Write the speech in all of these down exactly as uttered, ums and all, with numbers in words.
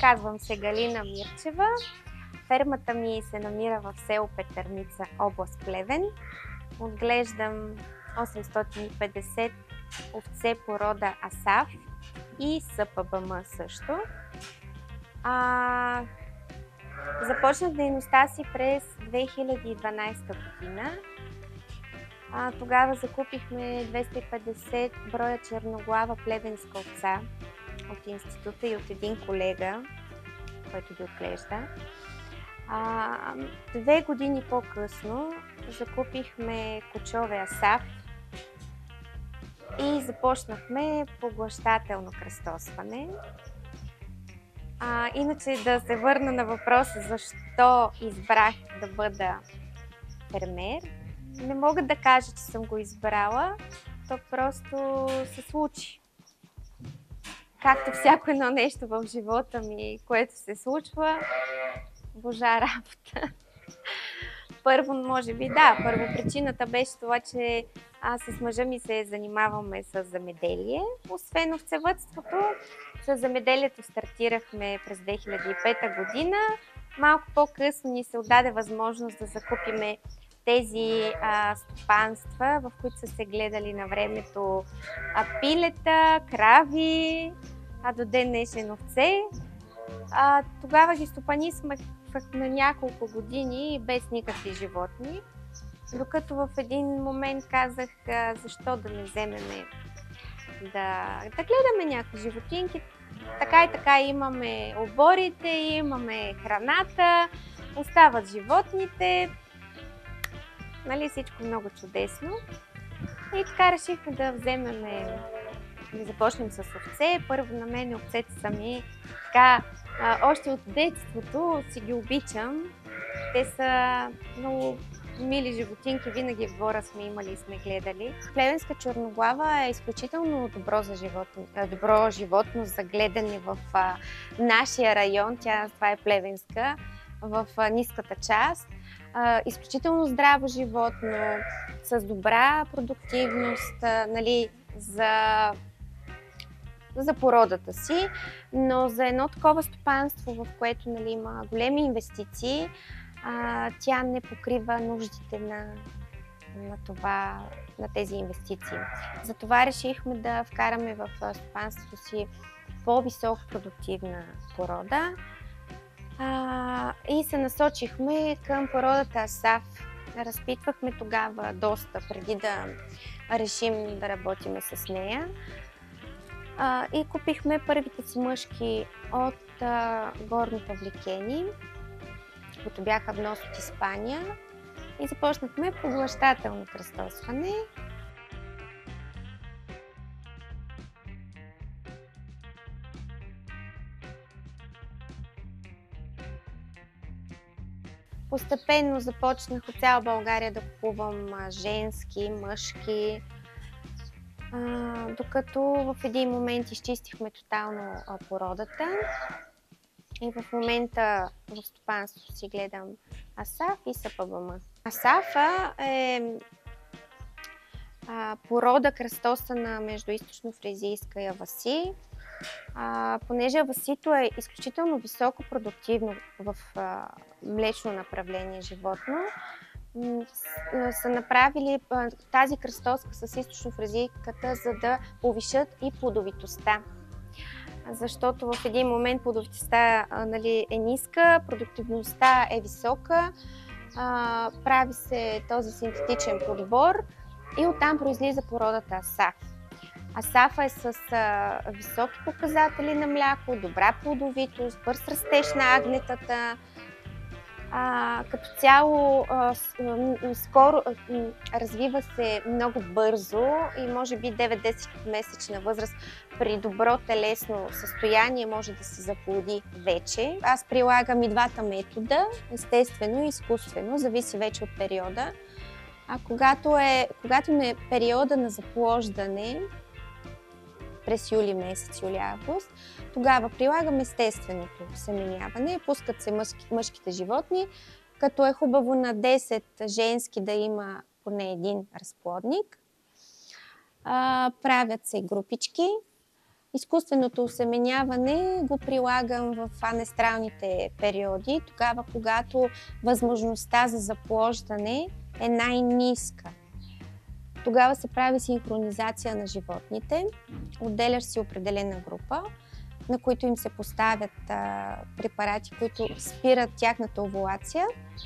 Казвам се Галина Мирчева. Фермата ми се намира в село Петърница, област Плевен. Отглеждам осемстотин и петдесет овце порода Асаф и СПБМ също. А, започнах дейността си през две хиляди и дванадесета година. А, тогава закупихме двеста и петдесет броя черноглава плевенска овца от института и от един колега, който ги отглежда. А, две години по-късно закупихме кочове Асаф и започнахме поглъщателно кръстосване. А, иначе да се върна на въпроса защо избрах да бъда фермер. Не мога да кажа, че съм го избрала, то просто се случи. Както всяко едно нещо в живота ми, което се случва, божа работа. Първо, може би, да, първо причината беше това, че аз с мъжа ми се занимаваме с земеделие. Освен овцевъдството, с земеделието стартирахме през две хиляди и пета година. Малко по-късно ни се отдаде възможност да закупиме тези а, стопанства, в които са се гледали на времето а, пилета, крави, а до ден днешен овце. А, тогава ги стопанисвахме на няколко години без никакви животни, докато в един момент казах а, защо да не вземеме да, да гледаме някакви животинки. Така и така имаме оборите, имаме храната, остават животните. Нали, всичко много чудесно. И така решихме да вземем, да започнем с овце. Първо на мен овцете са ми така, а, още от детството си ги обичам. Те са много мили животинки, винаги в двора сме имали и сме гледали. Плевенска черноглава е изключително добро, за животно, добро животно за гледане в а, нашия район. Тя, това е плевенска, в а, ниската част. Uh, изключително здраво животно, с добра продуктивност, uh, нали, за, за породата си, но за едно такова стопанство, в което, нали, има големи инвестиции, uh, тя не покрива нуждите на, на, това, на тези инвестиции. Затова решихме да вкараме в стопанството си по-високо продуктивна порода. А, и се насочихме към породата Асаф. Разпитвахме тогава доста, преди да решим да работим с нея. А, и купихме първите си мъжки от а, Горни Павликени, които бяха внос от Испания. И започнахме поглъщателно кръстосване. Постепенно започнах от цяла България да купувам женски, мъжки, а, докато в един момент изчистихме тотално породата. И в момента в стопанството си гледам Асаф и СПБМ. Асафа е а, порода кръстосана между източно-фризийска и аваси. А, понеже авасито е изключително високо продуктивно в а, млечно направление животно, са направили а, тази кръстоска с източно-фризийката, за да повишат и плодовитостта. Защото в един момент плодовитостта а, нали, е ниска, продуктивността е висока, а, прави се този синтетичен подбор и оттам произлиза породата Асаф. Асафа е с а, високи показатели на мляко, добра плодовитост, бърз растеж на агнетата. А, като цяло а, с, а, скоро а, развива се много бързо и може би девет-десет месечна възраст при добро телесно състояние може да се заплоди вече. Аз прилагам и двата метода, естествено и изкуствено, зависи вече от периода. А когато е, когато е периода на заплождане, през юли месец, юли-август, тогава прилагам естественото семеняване. Пускат се мъжки, мъжките животни, като е хубаво на десет женски да има поне един разплодник. А, правят се групички, Изкуственото осеменяване го прилагам в анестралните периоди, тогава когато възможността за заплождане е най-ниска. Тогава се прави синхронизация на животните, отделяш си определена група, на които им се поставят а, препарати, които спират тяхната овулация.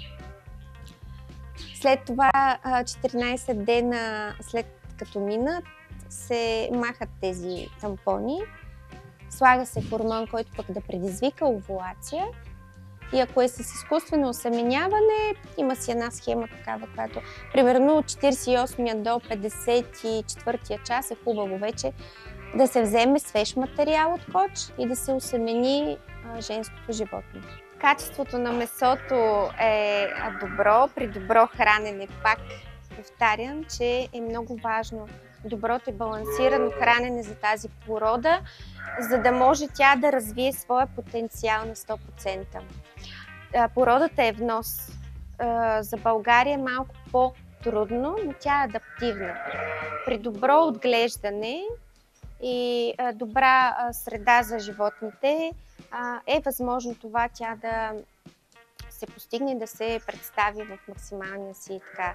След това а, четиринайсет дена след като минат, се махат тези тампони, слага се хормон, който пък да предизвика овулация. И ако е с изкуствено осеменяване, има си една схема такава, която примерно от четирийсет и осмия до петдесет и четвъртия час е хубаво вече да се вземе свеж материал от коч и да се осемени а, женското животно. Качеството на месото е добро, при добро хранене. Пак повтарям, че е много важно доброто и балансирано хранене за тази порода, за да може тя да развие своя потенциал на сто процента. Породата е внос. За България е малко по-трудно, но тя е адаптивна. При добро отглеждане и добра среда за животните е възможно това тя да се постигне, да се представи в максималния си така,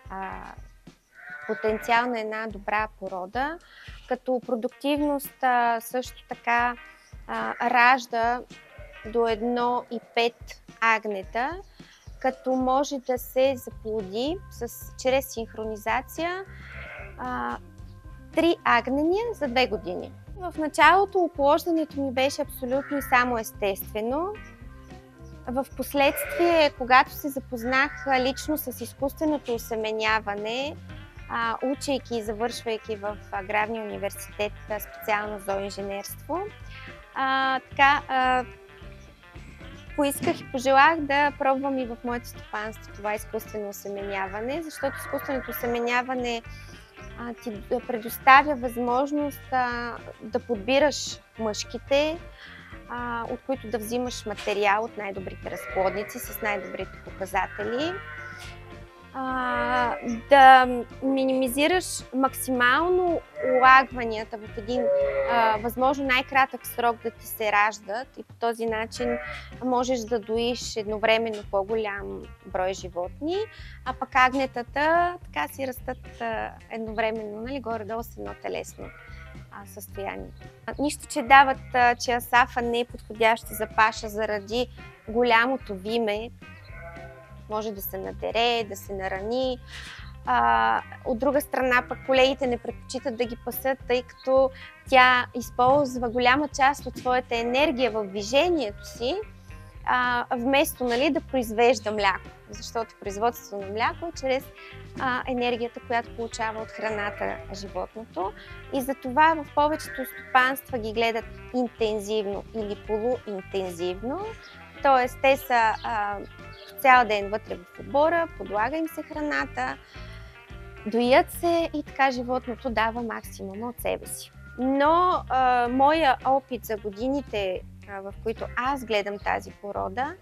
потенциал на една добра порода, като продуктивност също така ражда до едно и пет агнета, като може да се заплоди с, чрез синхронизация а, три агнения за две години. В началото оплождането ми беше абсолютно и само естествено. В последствие, когато се запознах лично с изкуственото осеменяване, а, учейки и завършвайки в Аграрния университет специално зооинженерство, а, така, а, поисках и пожелах да пробвам и в моето стопанство това изкуствено осеменяване, защото изкуственото осеменяване а, ти предоставя възможност а, да подбираш мъжките, а, от които да взимаш материал от най-добрите разплодници с най-добрите показатели, а, да минимизираш максимално улагванията в един а, възможно най-кратък срок да ти се раждат и по този начин можеш да доиш едновременно по-голям брой животни, а пък агнетата така си растат а, едновременно, нали, горе-долу с едно телесно а, състояние. Нищо, че дават, а, че асафа не е подходяща за паша заради голямото виме, може да се надере, да се нарани. А, от друга страна пък колегите не предпочитат да ги пасат, тъй като тя използва голяма част от своята енергия в движението си, а, вместо, нали, да произвежда мляко. Защото производството на мляко е чрез а, енергията, която получава от храната животното. И затова в повечето стопанства ги гледат интензивно или полуинтензивно. Тоест, те са а, цял ден вътре в отбора, подлага им се храната, доят се и така животното дава максимума от себе си. Но а, моя опит за годините, а, в които аз гледам тази порода,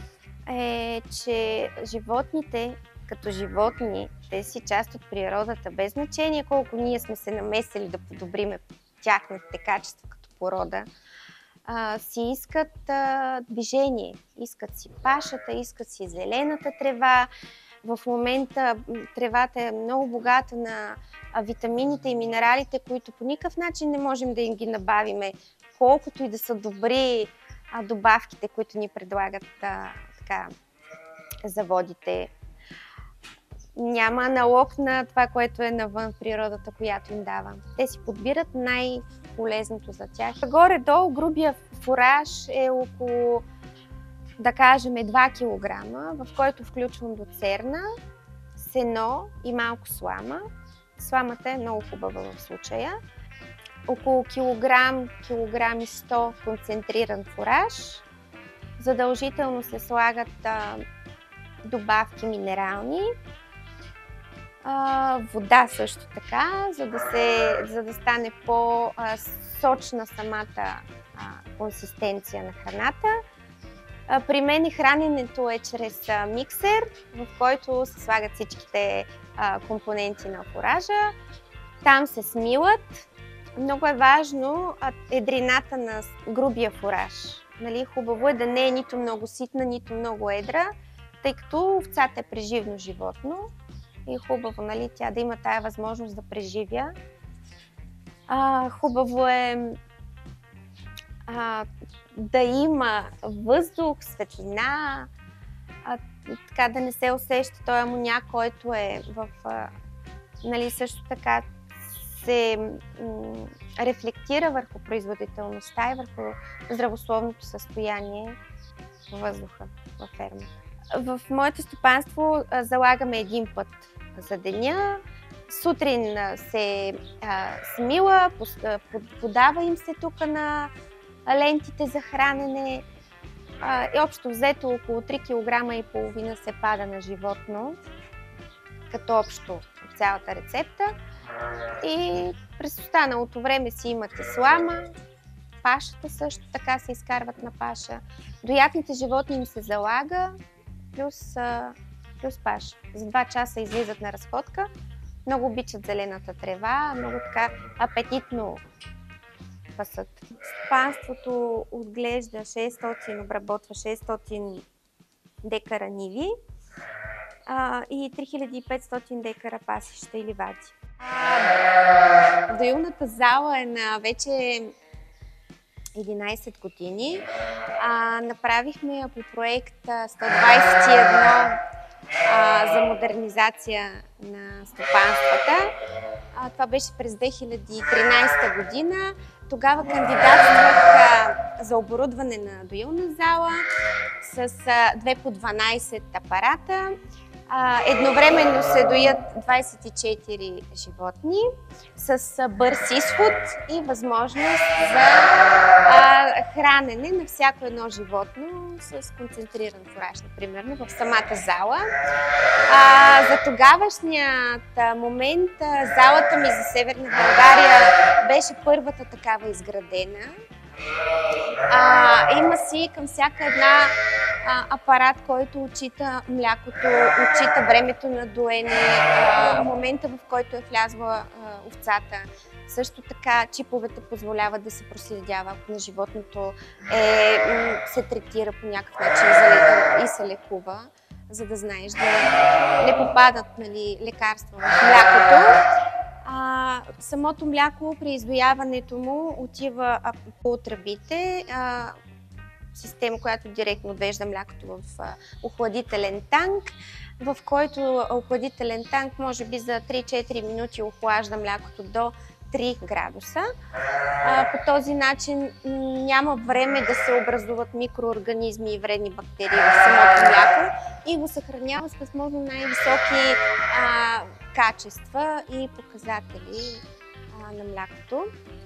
е, че животните като животни, те си част от природата, без значение колко ние сме се намесили да подобриме тяхните качества като порода, Uh, си искат uh, движение, искат си пашата, искат си зелената трева. В момента тревата е много богата на uh, витамините и минералите, които по никакъв начин не можем да им ги набавиме, колкото и да са добри uh, добавките, които ни предлагат uh, така, заводите. Няма аналог на това, което е навън природата, която им дава. Те си подбират най-полезното за тях. Горе-долу грубия фураж е около, да кажем, два килограма, в който включвам люцерна, сено и малко слама. Сламата е много хубава в случая. Около килограм, килограм и сто концентриран фураж. Задължително се слагат а, добавки минерални. Uh, вода също така, за да, се, за да стане по-сочна самата uh, консистенция на храната. Uh, при мен храненето е чрез uh, миксер, в който се слагат всичките uh, компоненти на фуража. Там се смилат Много е важно едрината на грубия фураж. Нали, хубаво е да не е нито много ситна, нито много едра, тъй като овцата е преживно животно и хубаво, нали, тя да има тая възможност да преживя. А, хубаво е а, да има въздух, светлина, а, така да не се усеща този амоняк, който е в... А, нали, също така се м, рефлектира върху производителността и върху здравословното състояние във въздуха във фермата. В моето стопанство а, залагаме един път за деня. Сутрин а, се а, смила, подава им се тук на лентите за хранене. А, и общо взето около три килограма и половина се пада на животно, като общо цялата рецепта. И през останалото време си имате слама, пашата също така се изкарват на паша. Доятните животни им се залага, плюс, плюс паша. За два часа излизат на разходка. Много обичат зелената трева, много така апетитно пасат. Стопанството отглежда шестстотин, обработва шестстотин декара ниви а, и три хиляди и петстотин декара пасища и ливади. Доилната зала е на вече единайсет години. А, направихме я по проект сто двайсет и едно а, за модернизация на стопанствата. А, това беше през две хиляди и тринайсета година. Тогава кандидатствах а, за оборудване на доилна зала с а, две по дванайсет апарата. А, едновременно се доят двайсет и четири животни с а, бърз изход и възможност за а, хранене на всяко едно животно с концентриран фураж, например, в самата зала. А, за тогавашният момент а, залата ми за Северна България беше първата такава изградена. А, има си към всяка една а, апарат, който отчита млякото, отчита времето на доене, а, момента, в който е влязла а, овцата. Също така чиповете позволяват да се проследява, ако на животното е, се третира по някакъв начин и се лекува, за да знаеш да не попадат, нали, лекарства в млякото. А, самото мляко при издояването му отива а, по тръбите, а, система, която директно отвежда млякото в а, охладителен танк, в който охладителен танк може би за три-четири минути охлажда млякото до три градуса. А, по този начин няма време да се образуват микроорганизми и вредни бактерии в самото мляко и го съхранява с възможно най-високи а, качества и показатели а, на млякото.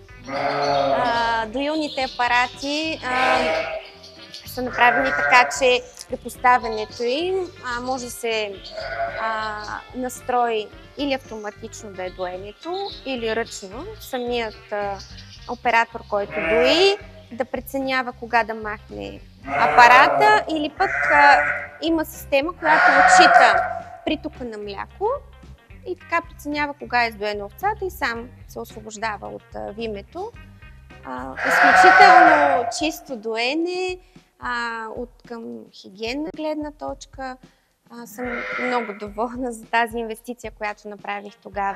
А, доилните апарати а, са направени така, че при поставянето им а, може да се а, настрои или автоматично да е доенето, или ръчно. Самият а, оператор, който дои, да преценява кога да махне апарата, или пък а, има система, която отчита притока на мляко и така преценява кога е издоена овцата и сам се освобождава от а, вимето. А, изключително чисто доене, а, от към хигиенна гледна точка. А, съм много доволна за тази инвестиция, която направих тогава.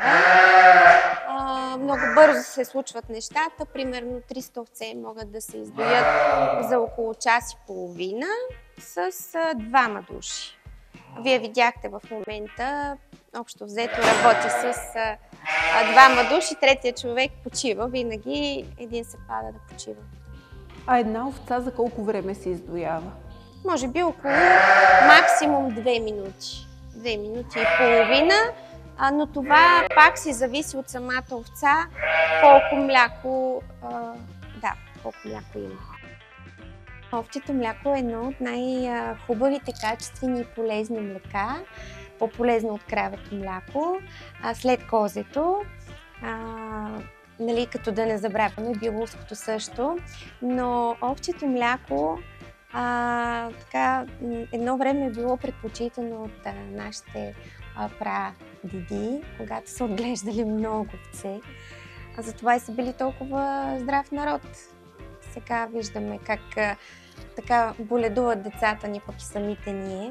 А, много бързо се случват нещата. Примерно триста овце могат да се издоят за около час и половина с а, двама души. Вие видяхте в момента, общо взето работя с а, а, двама души, третия човек почива. Винаги един се пада да почива. А една овца за колко време се издоява? Може би около максимум две минути. Две минути и половина, а, но това пак си зависи от самата овца, колко мляко, а, да, колко мляко има. Овчето мляко е едно от най-хубавите, качествени и полезни млека, по-полезно от кравето мляко, а след козето. А, нали, като да не забравяме биловското също, но овчето мляко а, така, едно време е било предпочитано от а, нашите прадеди, когато са отглеждали много овце. Затова и са били толкова здрав народ. Сега виждаме как а, така боледуват децата ни, пък и самите ние.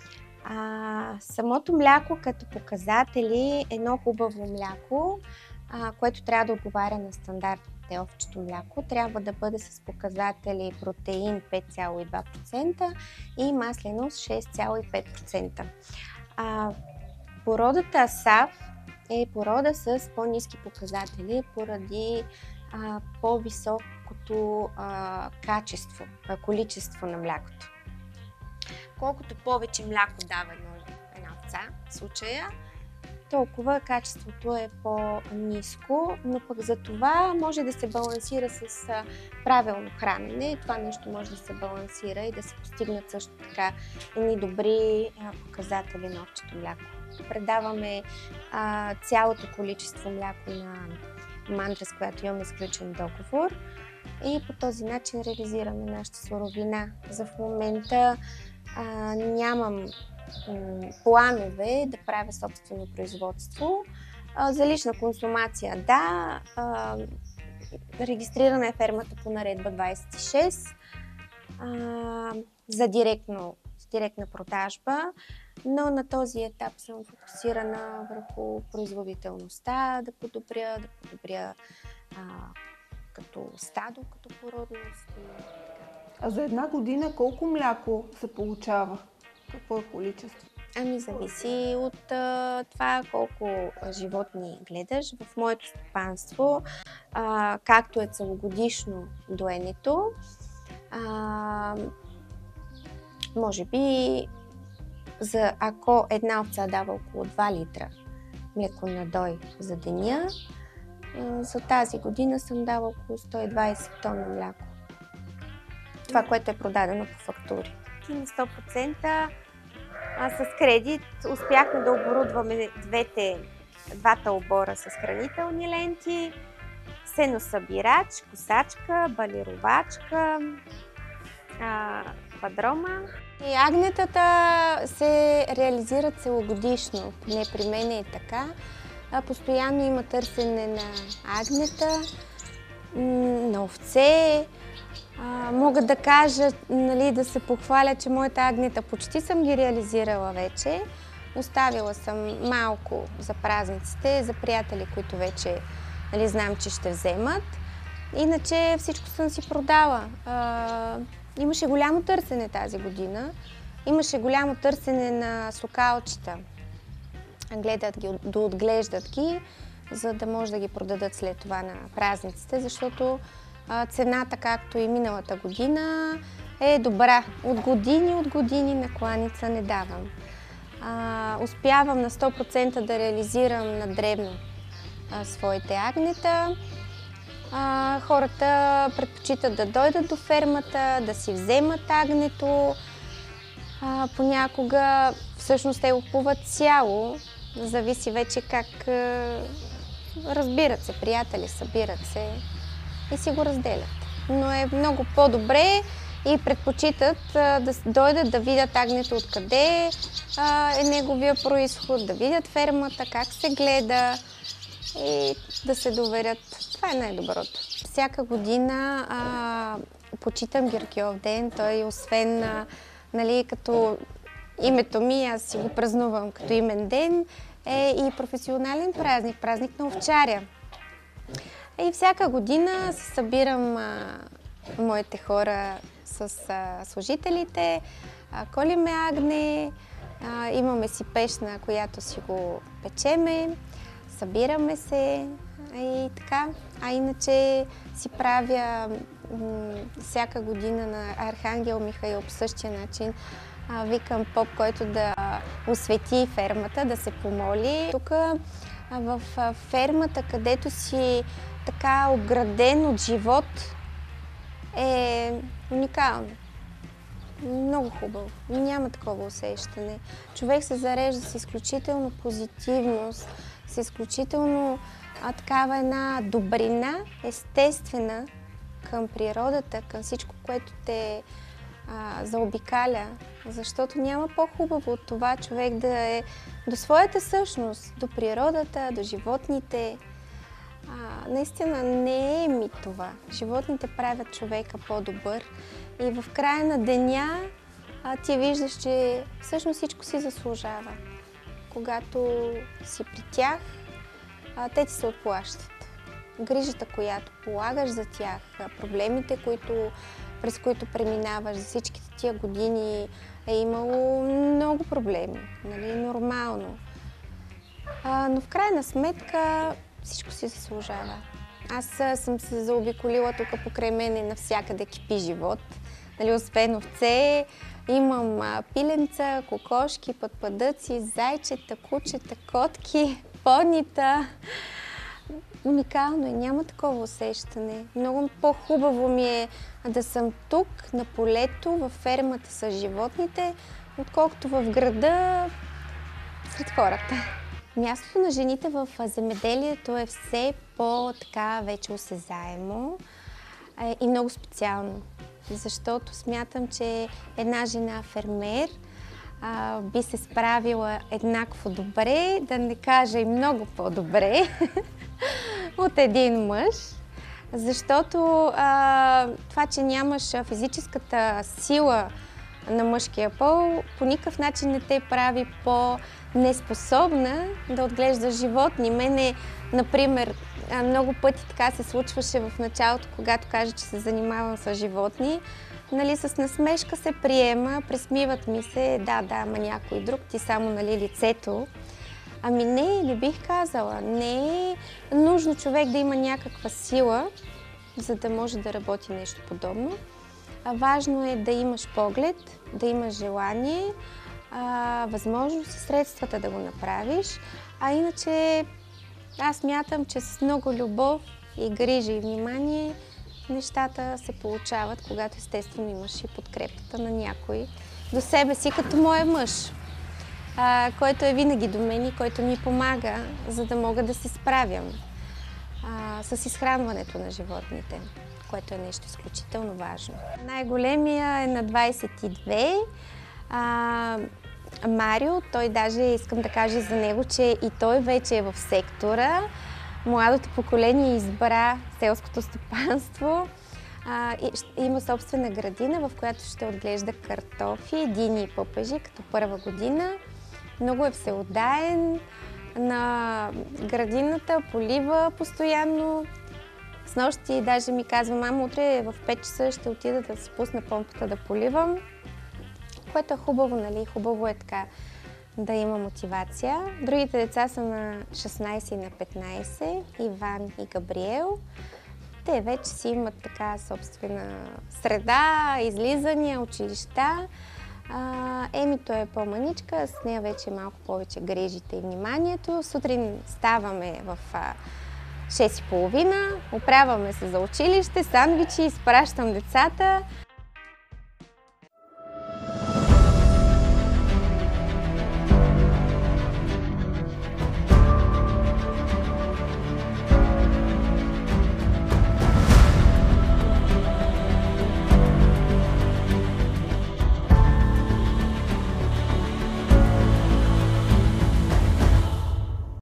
А, самото мляко като показатели е едно хубаво мляко, а, което трябва да отговаря на стандартите. Овчето мляко трябва да бъде с показатели протеин пет цяло и два процента и масленост шест цяло и пет процента. А, породата Асаф е порода с по-ниски показатели поради а, по-високото а, качество, а, количество на млякото. Колкото повече мляко дава една овца, в случая, толкова качеството е по-ниско, но пък за това може да се балансира с а, правилно хранене. Това нещо може да се балансира и да се постигнат също така едни добри а, показатели на овчето мляко. Предаваме а, цялото количество мляко на мантра, с която имаме изключен договор и по този начин реализираме нашата суровина. За в момента а, нямам м, планове да правя собствено производство. А, за лична консумация, да. А, регистрирана е фермата по наредба двадесет и шест а, за директно, директна продажба, но на този етап съм фокусирана върху производителността, да подобря, да подобря а, като стадо, като породност и така. А за една година колко мляко се получава? Какво е количество? Ами зависи от а, това колко животни гледаш. В моето стопанство, а, както е целогодишно доенето, а, може би за, ако една овца дава около два литра млеко на дой за деня, за тази година съм дала около сто и двадесет тона мляко. Това, което е продадено по фактури. И на сто процента а, с кредит успяхме да оборудваме двете, двата обора с хранителни ленти, сеносъбирач, косачка, балировачка, а, падрома. И агнетата се реализират целогодишно, поне при мен е така. А, постоянно има търсене на агнета, на овце. А, мога да кажа, нали, да се похваля, че моята агнета почти съм ги реализирала вече. Оставила съм малко за празниците, за приятели, които вече, нали, знам, че ще вземат. Иначе всичко съм си продала. А, имаше голямо търсене тази година. Имаше голямо търсене на сокалчета. Гледат ги, доотглеждат ги, за да може да ги продадат след това на празниците, защото а, цената, както и миналата година, е добра. От години, от години на кланица не давам. А, успявам на сто процента да реализирам на дребно а, своите агнета. А, хората предпочитат да дойдат до фермата, да си вземат агнето. А, понякога всъщност те го купуват цяло. Зависи вече как а, разбират се, приятели, събират се и си го разделят. Но е много по-добре и предпочитат а, да дойдат да видят агнето откъде а, е неговия происход, да видят фермата, как се гледа и да се доверят. Това е най-доброто. Всяка година а, почитам Гергьов ден. Той освен а, нали, като името ми, аз си го празнувам като имен ден, е и професионален празник, празник на овчаря. И всяка година се събирам а, моите хора с а, служителите, а, колиме агне, а, имаме си пещ, на която си го печеме, събираме се и така. А иначе си правя м- всяка година на Архангел Михаил по същия начин. А, викам поп, който да освети фермата, да се помоли. Тук в а, фермата, където си така ограден от живот, е уникално. Много хубаво. Няма такова усещане. Човек се зарежда с изключително позитивност, с изключително а, такава една добрина, естествена към природата, към всичко, което те а, заобикаля. Защото няма по-хубаво от това човек да е до своята същност, до природата, до животните. А, наистина не е мит това. Животните правят човека по-добър и в края на деня а, ти виждаш, че всъщност всичко си заслужава. Когато си при тях, а, те ти се отплащат. Грижата, която полагаш за тях, проблемите, които, през които преминаваш за всичките тия години, е имало много проблеми, нали, нормално. А, но в крайна сметка всичко си заслужава. Аз а, съм се заобиколила тук покрай мене навсякъде кипи живот. Нали, освен овце, имам а, пиленца, кокошки, пътпадъци, зайчета, кучета, котки, понита. Уникално е, няма такова усещане. Много по-хубаво ми е да съм тук, на полето, във фермата с животните, отколкото в града сред хората. Мястото на жените в земеделието е все по-така вече осезаемо и много специално, защото смятам, че една жена фермер а, би се справила еднакво добре, да не кажа и много по-добре от един мъж, защото а, това, че нямаш физическата сила на мъжкия пол, по никакъв начин не те прави по-неспособна да отглеждаш животни. Мене, например, много пъти така се случваше в началото, когато кажа, че се занимавам с животни. Нали, с насмешка се приема, присмиват ми се, да, да, ама някой друг, ти само, нали, лицето. Ами не, не бих казала. Не е нужно човек да има някаква сила, за да може да работи нещо подобно. А важно е да имаш поглед, да имаш желание, а, възможност и средствата да го направиш. А иначе аз смятам, че с много любов и грижа и внимание нещата се получават, когато естествено имаш и подкрепата на някой до себе си, като моя мъж, а, който е винаги до мен и който ми помага, за да мога да се справям а, с изхранването на животните, което е нещо изключително важно. Най-големия е на двайсет и две. А, Марио, той даже искам да кажа за него, че и той вече е в сектора. Младото поколение избра селското стопанство. А, и, има собствена градина, в която ще отглежда картофи, дини и пъпежи като първа година. Много е всеотдаен на градината, полива постоянно. Снощи даже ми казва: мама, утре в пет часа ще отида да се пусна помпата да поливам. Което е хубаво, нали? Хубаво е така да има мотивация. Другите деца са на шестнайсет и на петнайсет, Иван и Габриел. Те вече си имат така собствена среда, излизания, училища. А, Емито е по-маничка, с нея вече малко повече грижите и вниманието. Сутрин ставаме в шест и половина, оправяме се за училище, сандвичи, изпращам децата.